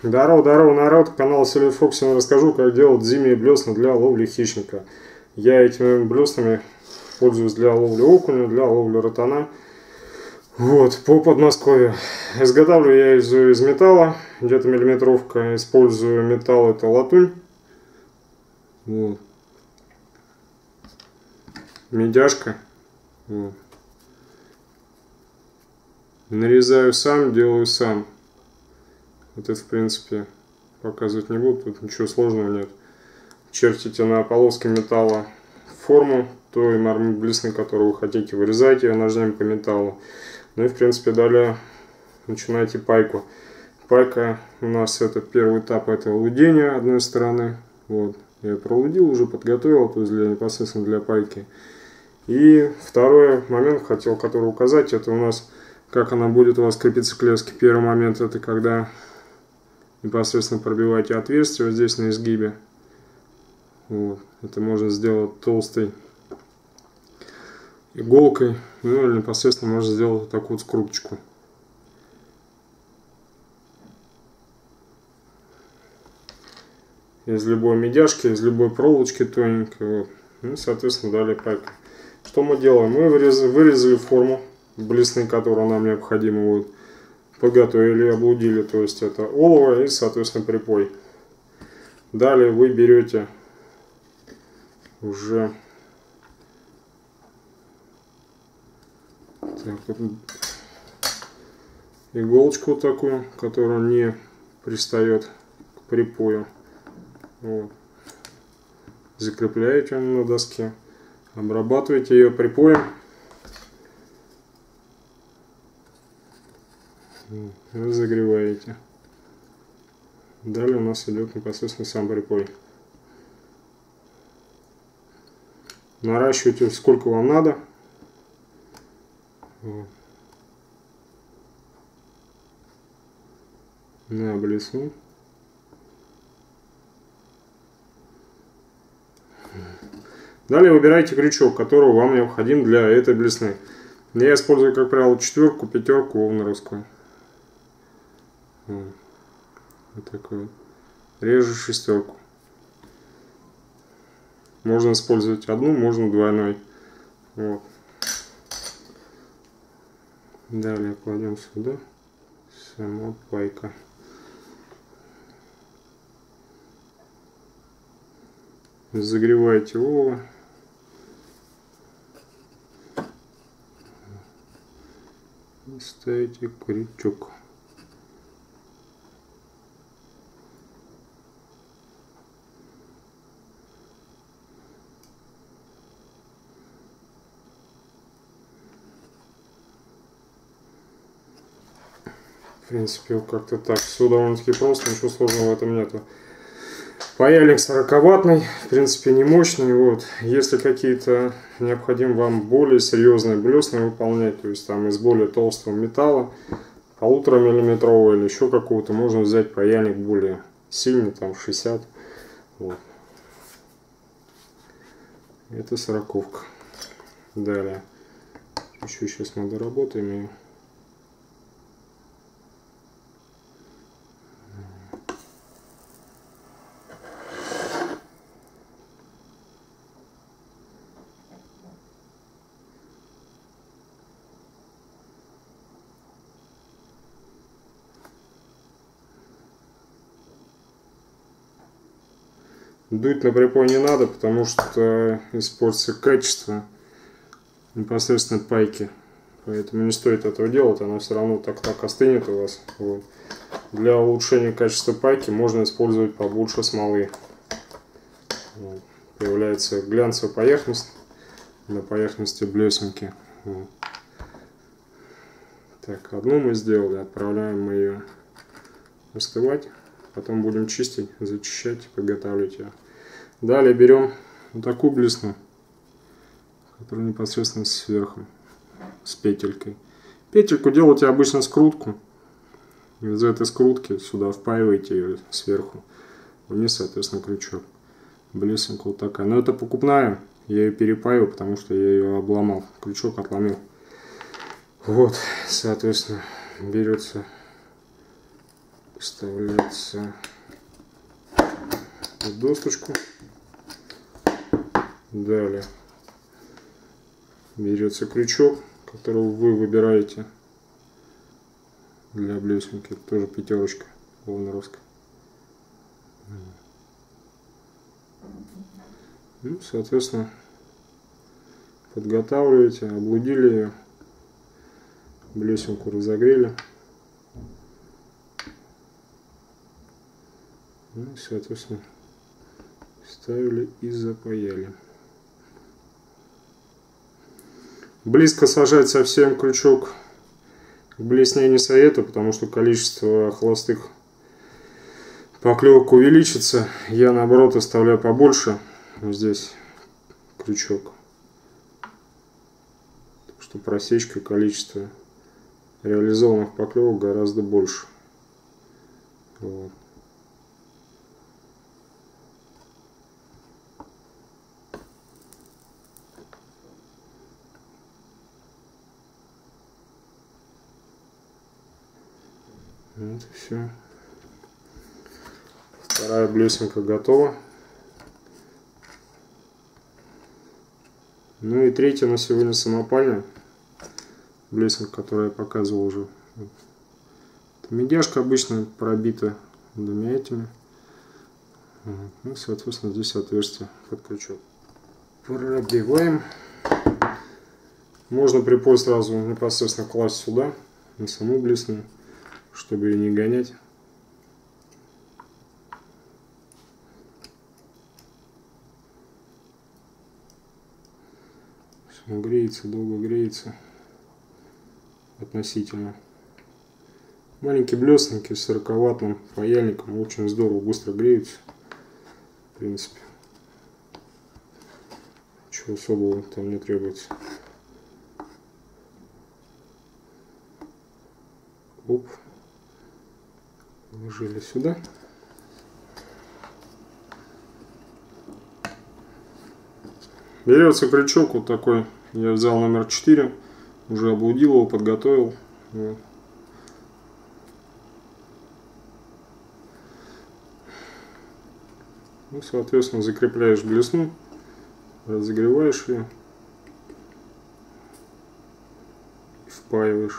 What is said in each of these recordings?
Здорово, народ, канал Селифоксин. Расскажу, как делать зимние блесна для ловли хищника. Я этими блеснами пользуюсь для ловли окуня, для ловли ротана. Вот, по Подмосковью. Изготавливаю я из металла, где-то миллиметровка. Использую металл, это латунь. Вот. Медяшка. Вот. Нарезаю сам, делаю сам. Вот это, в принципе, показывать не буду, тут ничего сложного нет. Чертите на полоске металла форму той блесны, которую вы хотите, вырезайте ее ножами по металлу. Ну и, в принципе, далее начинайте пайку. Пайка у нас это первый этап, это лудение одной стороны. Вот, я пролудил, уже подготовил, то есть непосредственно для пайки. И второй момент хотел, который указать, это у нас, как она будет у вас крепиться к леске. Первый момент, это когда непосредственно пробиваете отверстие вот здесь на изгибе. Вот. Это можно сделать толстой иголкой, ну или непосредственно можно сделать вот такую вот скруточку. Из любой медяшки, из любой проволочки тоненькой. Вот. Ну, соответственно, далее пайка. Что мы делаем? Мы вырезали форму блесны, которая нам необходима. Вот. Подготовили, облудили, то есть это олово и, соответственно, припой. Далее вы берете уже так, вот, иголочку вот такую, которая не пристает к припою. Вот. Закрепляете на доске, обрабатываете ее припоем. Разогреваете. Далее у нас идет непосредственно сам припой. Наращивайте сколько вам надо. Вот. На блесну. Далее выбирайте крючок, который вам необходим для этой блесны. Я использую, как правило, четверку, пятерку овнеровскую. Вот такой вот. Режу шестерку. Можно использовать одну, можно двойной. Вот. Далее кладем сюда сама пайка. Загревайте олово. Ставите крючок. В принципе, как-то так. Все довольно-таки просто, ничего сложного в этом нету. Паяльник 40-ваттный, в принципе, не мощный. Вот. Если какие-то необходим вам более серьезные блесны выполнять, то есть там из более толстого металла, 1,5 миллиметрового или еще какого-то, можно взять паяльник более сильный, там 60. Вот. Это 40-ка. Далее. Еще сейчас мы доработаем ее. Дуть на припой не надо, потому что испортится качество непосредственно пайки. Поэтому не стоит этого делать, она все равно так остынет у вас. Вот. Для улучшения качества пайки можно использовать побольше смолы. Вот. Появляется глянцевая поверхность на поверхности блесенки. Вот. Так, одну мы сделали, отправляем мы ее остывать. Потом будем чистить, зачищать, подготавливать ее. Далее берем вот такую блесну, которая непосредственно сверху, с петелькой. Петельку делайте обычно скрутку. Из этой скрутки сюда впаиваете ее сверху. Вниз, соответственно, крючок. Блесенка вот такая. Но это покупная. Я ее перепаиваю, потому что я ее обломал. Крючок отломил. Вот, соответственно, берется Вставляется в досточку. Далее берется крючок, который вы выбираете для блесенки. Тоже пятерочка волнеровская. Ну, соответственно, подготавливаете, облудили ее, блесенку разогрели. Ну и, соответственно, вставили и запаяли. Близко сажать совсем крючок к блесне не советую, потому что количество холостых поклевок увеличится. Я, наоборот, оставляю побольше здесь крючок, что просечка количество реализованных поклевок гораздо больше. Вот. Вот и все. Вторая блесенка готова. Ну и третья на сегодня самопальная блесенка, которую я показывал уже. Это медяшка обычно пробита двумя этими. Ну, соответственно, здесь отверстие под крючок. Пробиваем. Можно припой сразу непосредственно класть сюда, на саму блесну, чтобы ее не гонять. Все греется, долго греется относительно. Маленькие блесненькие с 40-ваттным паяльником очень здорово, быстро греются. В принципе, ничего особого там не требуется. Оп. Положили сюда. Берется крючок вот такой. Я взял номер 4. Уже облудил его, подготовил. Вот. Ну, соответственно, закрепляешь блесну, разогреваешь ее и впаиваешь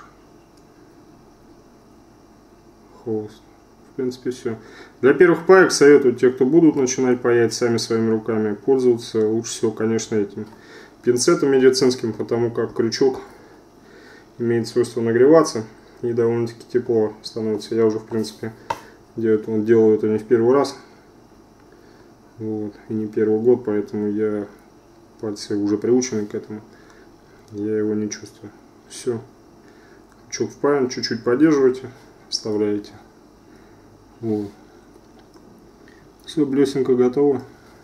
холст. В принципе, все. Для первых паек советую те, кто будут начинать паять сами своими руками, пользоваться лучше всего, конечно, этим пинцетом медицинским, потому как крючок имеет свойство нагреваться и довольно-таки тепло становится. Я уже, в принципе, делаю это не в первый раз. Вот, и не первый год, поэтому пальцы уже приучены к этому, я его не чувствую. Все, крючок впаян, чуть-чуть поддерживаете, вставляете. Вот. Все, блесенка готова.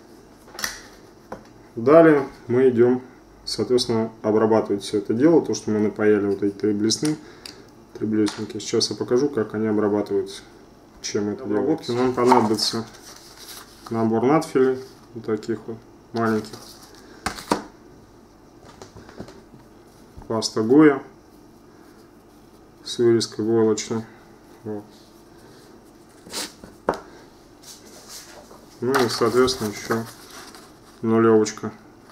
Далее мы идем, соответственно, обрабатывать все это дело, то, что мы напаяли вот эти 3 блесны, 3 блесенки. Сейчас я покажу, как они обрабатываются, чем это делается. Нам понадобится набор надфилей, вот таких вот маленьких, паста Гоя с вырезкой войлочной. Вот. Ну и, соответственно, еще нулевочка,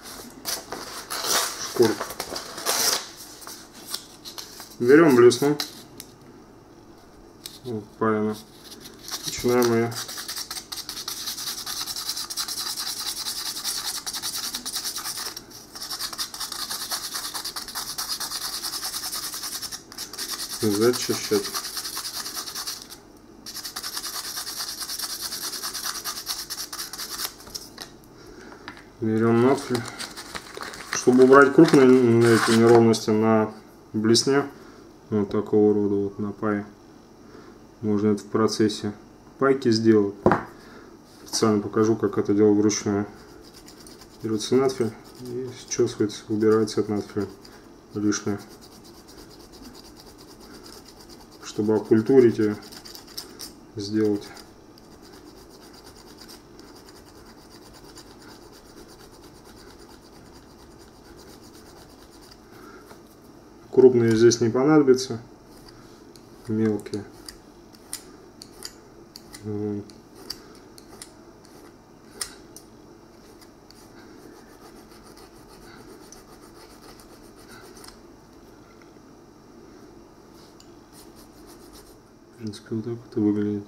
шкурка. Берем блесну, вот, паяно, начинаем ее зачищать. Берем надфиль, чтобы убрать крупные эти неровности на блесне, вот такого рода вот на пае. Можно это в процессе пайки сделать. Специально покажу, как это делать вручную. Берется надфиль и счесывается, убирается от надфиля лишнее, чтобы окультурить ее, сделать. Крупные здесь не понадобятся, мелкие. В принципе, вот так это выглядит.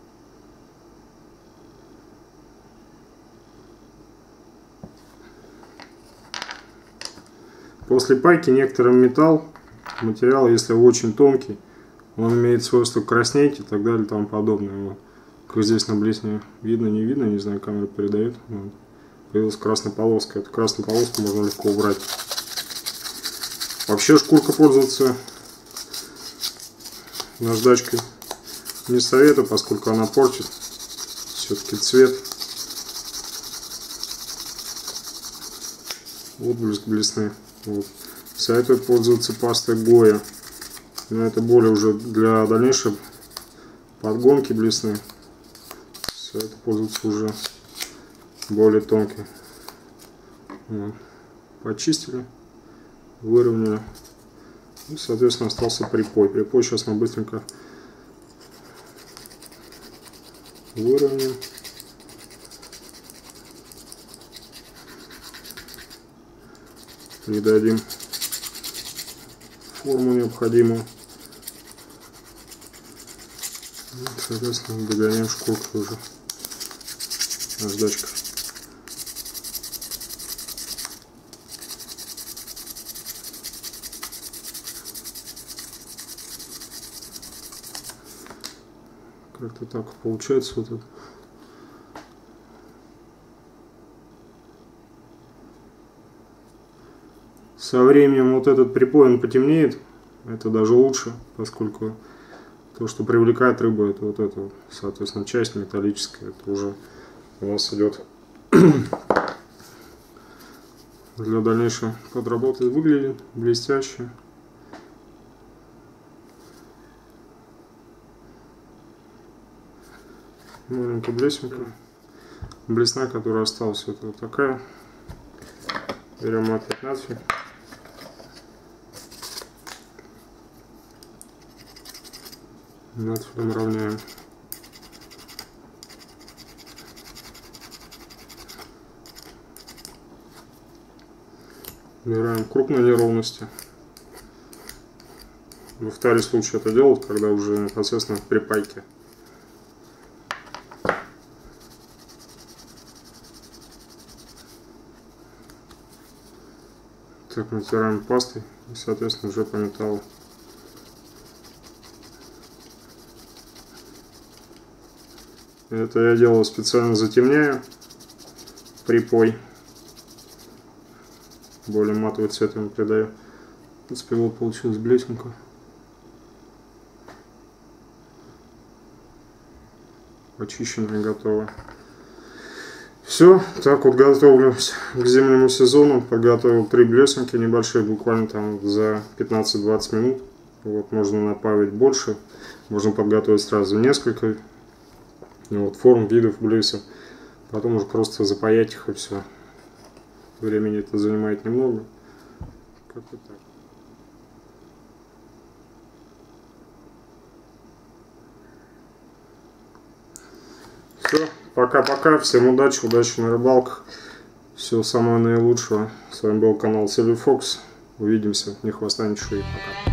После пайки некоторым материал, если очень тонкий, он имеет свойство краснеть и так далее и тому подобное. Вот. Как здесь на блесне видно, не знаю, камера передает. Вот. Появилась красная полоска. Эту красную полоску можно легко убрать. Вообще шкурка пользоваться наждачкой не советую, поскольку она портит все-таки цвет. Отблеск блесны. Вот. Советую пользоваться пастой Гоя. Но это более уже для дальнейшей подгонки блесны. Советую пользоваться уже более тонкой. Вот. Почистили, выровняли. И, соответственно, остался припой. Припой сейчас мы быстренько выровняем. Придадим форму необходимую. И, соответственно, догоняем шкурку уже наждачкой. Как-то так получается вот это. Со временем вот этот припой он потемнеет, это даже лучше, поскольку то, что привлекает рыбу, это вот эта вот, соответственно, часть металлическая, это уже у нас идет для дальнейшей подработки. Выглядит блестяще. Маленькая блесенка. Блесна, которая осталась, это вот такая. Берем опять надфиль. Надфилем равняем. Убираем крупные неровности. Во второй случай это делают, когда уже непосредственно при пайке. Так, натираем пастой и, соответственно, уже по металлу. Это я делал специально, затемняю припой. Более матовый цвет ему придаю. В принципе, вот получилась блесенка. Очищенная, готовая. Все, так вот готовлюсь к зимнему сезону. Подготовил 3 блесенки небольшие, буквально там за 15-20 минут. Вот, можно направить больше, можно подготовить сразу несколько. Вот, форм, видов блесен. Потом уже просто запаять их и все. Времени это занимает немного. Как-то так. Все, пока-пока. Всем удачи на рыбалках. Всего самого наилучшего. С вами был канал Silver Fox. Увидимся. Ни хвоста, ни шеи. Пока.